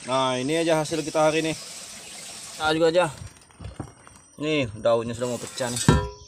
Nah, ini aja hasil kita hari ini. Nah, juga aja. Nih, daunnya sudah mau pecah nih.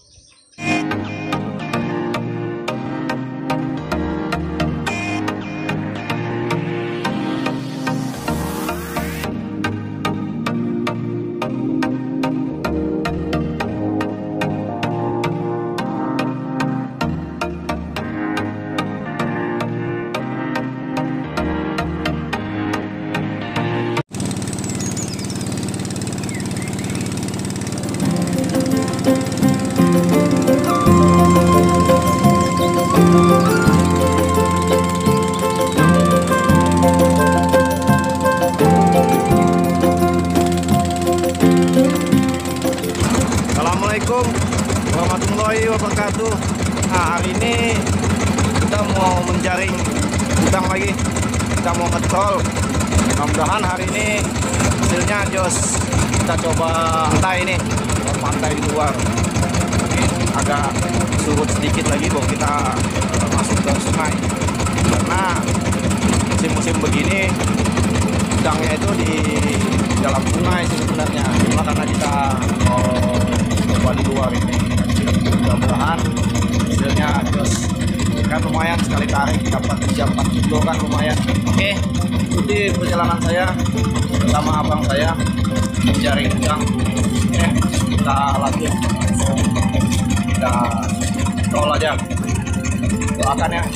Assalamualaikum warahmatullahi wabarakatuh. Nah, hari ini kita mau menjaring udang lagi. Kita mau ngetrol. Mudah-mudahan hari ini hasilnya jos. Kita coba pantai ini, pantai di luar. Ini agak surut sedikit lagi baru kita masuk ke sungai. Karena musim-musim begini udangnya itu di dalam sungai sih sebenarnya. Cuma karena kita coba di luar ini, mudah-mudahan hasilnya jos. Kan lumayan sekali tarik dapat 3-4 kilo kan lumayan. Oke, ikuti perjalanan saya bersama abang saya mencari udang. Kita latihan, kita tol aja. Doakan ya.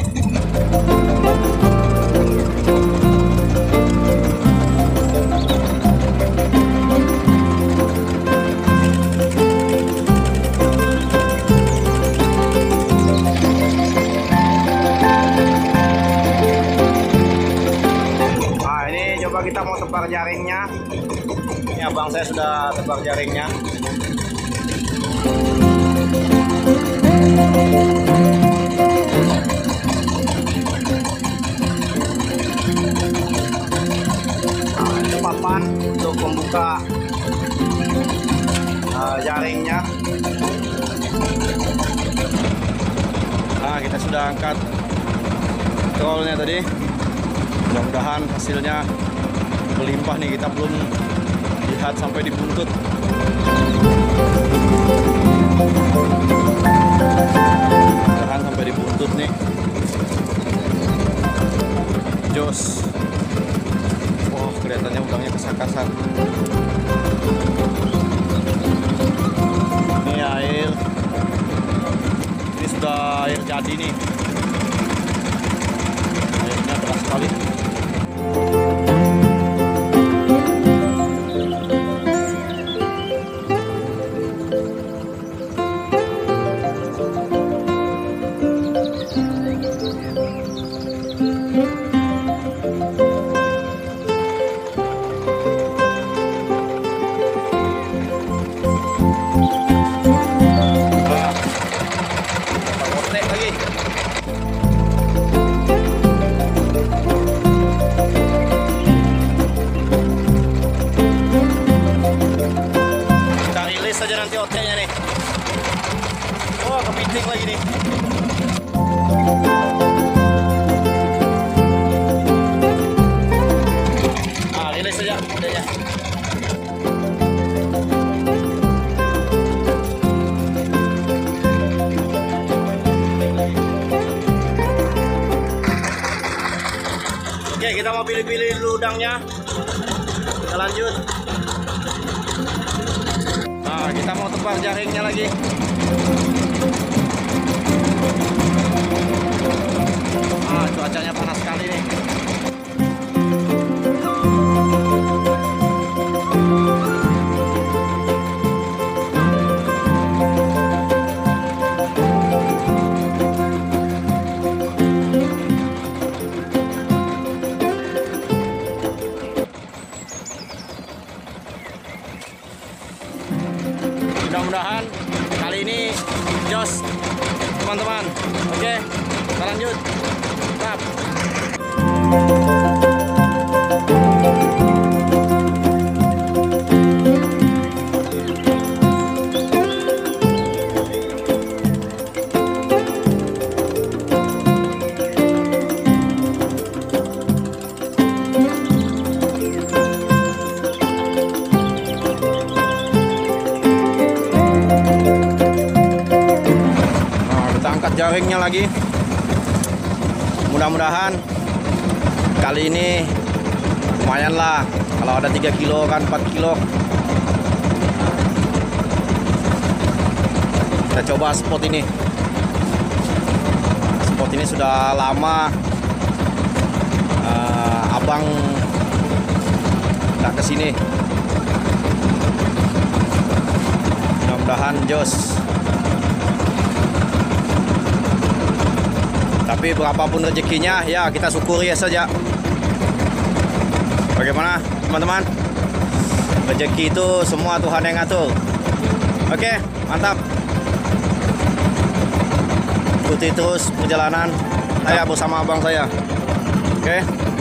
Kita mau tebar jaringnya. Ini abang saya sudah tebar jaringnya. Nah, ini papan untuk membuka jaringnya. Nah, kita sudah angkat trollnya tadi. Mudah-mudahan hasilnya melimpah nih, kita belum lihat sampai di buntut. Mudah-mudahan sampai di buntut nih. Jos. Oh, kelihatannya udangnya kesakasan. Ini air. Ini sudah air jadi nih. Airnya deras sekali. Saja nanti otenya nih. Oh, kepiting lagi nih. Ah, rilis saja otenya. Oke, kita mau pilih-pilih dulu udangnya. Kita lanjut. Nah, kita mau tebar jaringnya lagi. Ah, cuacanya panas sekali nih. Mudah-mudahan kali ini jos teman-teman. jaringnya lagi. Mudah-mudahan kali ini lumayan lah. Kalau ada 3 kilo kan 4 kilo. Kita coba spot ini. Spot ini sudah lama abang nggak kesini. Mudah-mudahan jos. Tapi berapapun rezekinya ya kita syukuri saja. Bagaimana teman-teman? Rezeki itu semua Tuhan yang ngatur. Oke, mantap. Ikuti terus perjalanan saya bersama abang saya. Oke.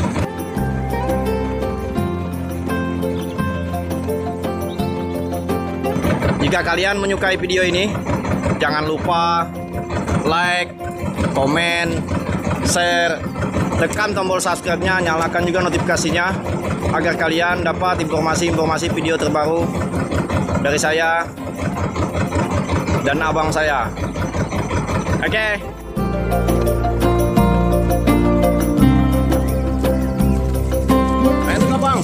Jika kalian menyukai video ini, jangan lupa like, komen, share, tekan tombol subscribe-nya, nyalakan juga notifikasinya agar kalian dapat informasi-informasi video terbaru dari saya dan abang saya. Oke. Main tuh bang.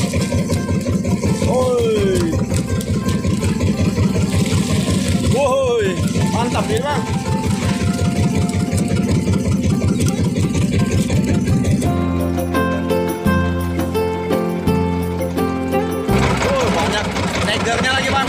Woi, mantap nih bang. Banyak negernya lagi bang.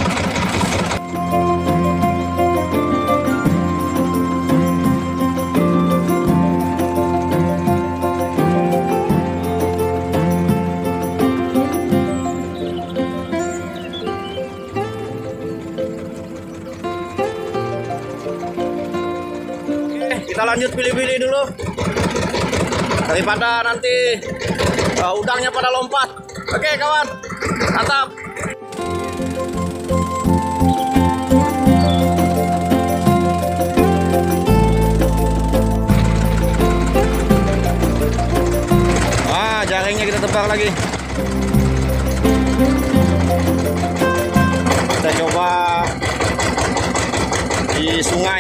Kita lanjut pilih-pilih dulu daripada nanti udangnya pada lompat. Oke kawan, mantap. Jaringnya kita tebak lagi. Kita coba di sungai.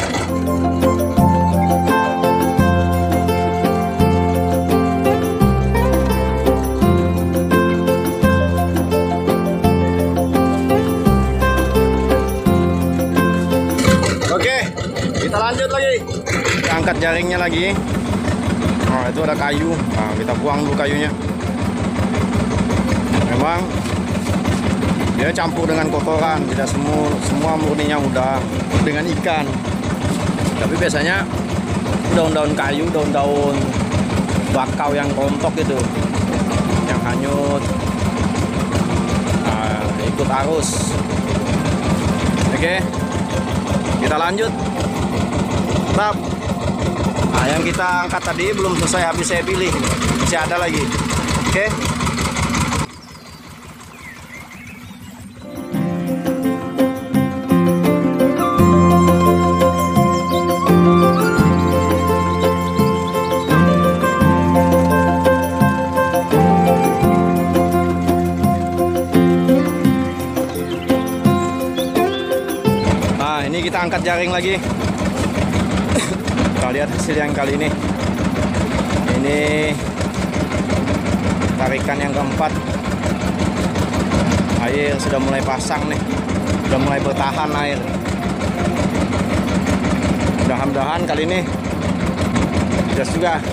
Oke, kita lanjut lagi. Kita angkat jaringnya lagi. Oh, itu ada kayu. Nah, kita buang dulu kayunya. Memang dia campur dengan kotoran, tidak semua murninya udang dengan ikan. Tapi biasanya daun-daun kayu, daun-daun bakau yang rontok itu, yang hanyut, ikut arus. Oke, kita lanjut. Tetap. Nah, yang kita angkat tadi belum selesai habis saya pilih, masih ada lagi. Oke. Nah, ini kita angkat jaring lagi. Kita lihat hasil yang kali ini. Ini tarikan yang keempat. Air sudah mulai pasang nih, sudah mulai bertahan air. Mudah-mudahan kali ini jos juga.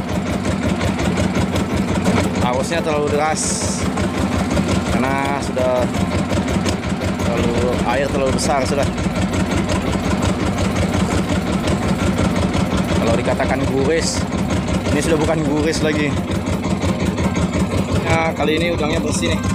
Arusnya terlalu deras karena sudah terlalu besar sudah. Kalau dikatakan guris, ini sudah bukan guris lagi. Nah, kali ini udangnya bersih nih.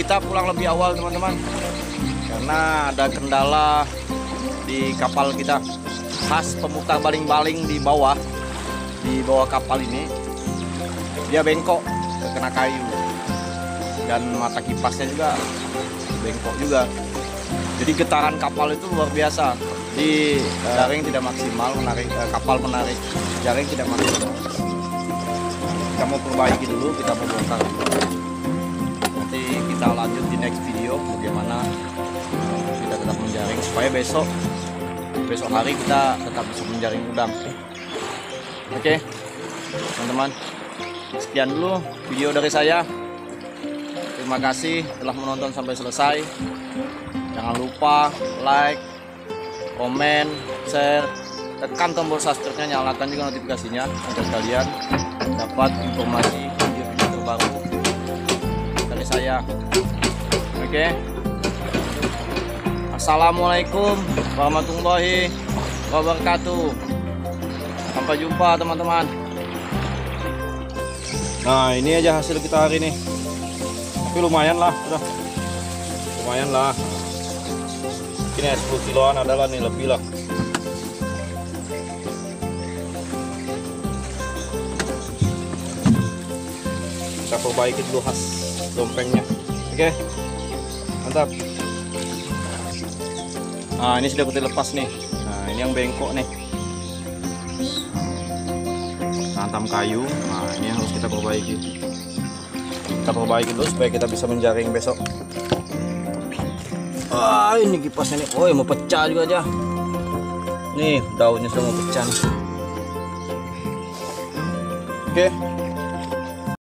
kita pulang lebih awal teman-teman, karena ada kendala di kapal kita. Khas pemutar baling-baling di bawah kapal ini, dia bengkok terkena kayu, dan mata kipasnya juga bengkok juga. Jadi getaran kapal itu luar biasa. Di jaring tidak maksimal, kapal menarik jaring tidak maksimal. Kita mau perbaiki dulu, kita mau bongkar. Nanti kita lanjut di next video bagaimana kita tetap menjaring supaya besok hari kita tetap bisa menjaring udang. Oke, teman-teman, sekian dulu video dari saya. Terima kasih telah menonton sampai selesai. Jangan lupa like, komen, share, tekan tombol subscribe-nya, nyalakan juga notifikasinya agar kalian dapat informasi video-video terbaru dari saya. Oke. Assalamualaikum warahmatullahi wabarakatuh. Sampai jumpa teman-teman. Nah, ini aja hasil kita hari ini. Tapi lumayan lah, udah. Lumayan lah. Ini 10 kiloan adalah nih, lebih lah. Kita perbaiki dulu khas dompengnya. Oke. Mantap. Nah, ini sudah kita lepas nih. Nah, ini yang bengkok nih. Hantam kayu. Nah, ini yang harus kita perbaiki. Kita perbaiki dulu supaya kita bisa menjaring besok. Wah, ini kipasnya nih. Oh, mau pecah juga aja. Nih, daunnya sudah mau pecah nih. Oke.